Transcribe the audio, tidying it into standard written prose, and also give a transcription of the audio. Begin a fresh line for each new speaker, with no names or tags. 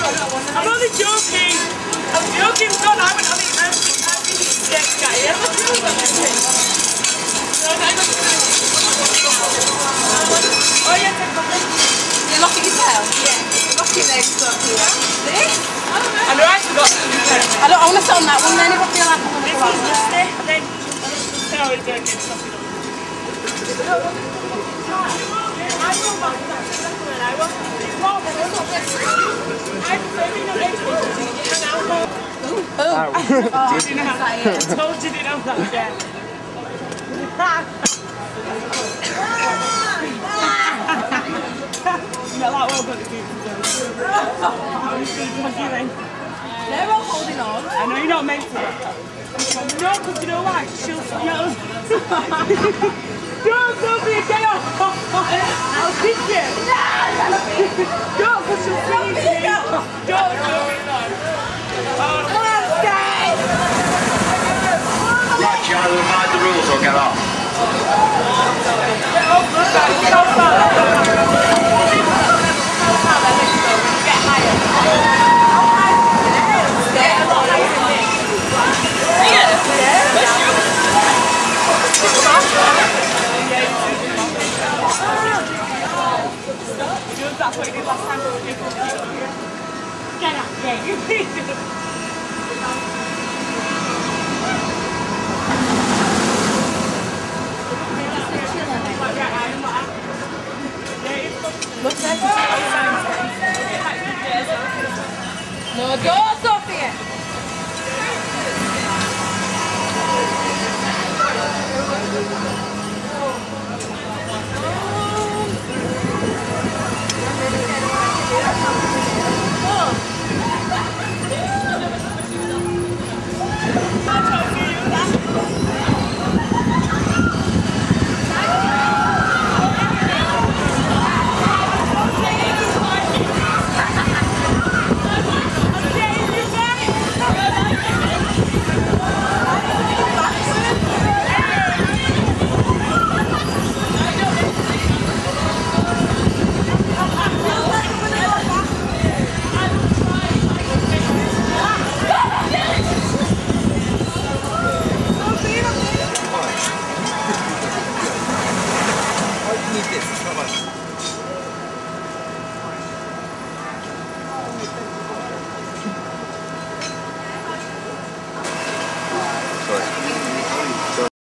I'm only joking. I'm joking. God, I went on the next guy. Yeah, I'm joking. Oh yeah, take my thing.
You're locking your tail? Yeah. Locking legs up here. This?
I know I forgot to do that.
I want to sit on that one then if I feel like I'm going to go out.
This is the then. No, it's okay. Stop it. I will back that. I will. I told you didn't have that chair. Not that well got the pieces
They're all holding on.
I know you're not meant to. No, because you know why? She'll yell. Don't be a gay off. I'll kick you. Don't, because she'll see you. Don't be
Right, you either abide the rules or get off.
That's what you did last time. Get up, yeah.